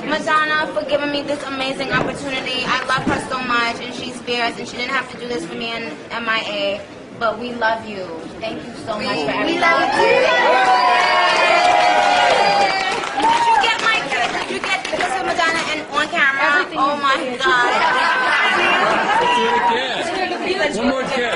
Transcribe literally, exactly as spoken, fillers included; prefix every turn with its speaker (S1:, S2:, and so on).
S1: Madonna for giving me this amazing opportunity. I love her so much, and she's fierce, and she didn't have to do this for me in M I A. But we love you. Thank you so much for everything. We love you. Did you get my kiss? Did you get the kiss of Madonna and on camera? Everything. Oh my God.
S2: Let's do it again. One more kiss.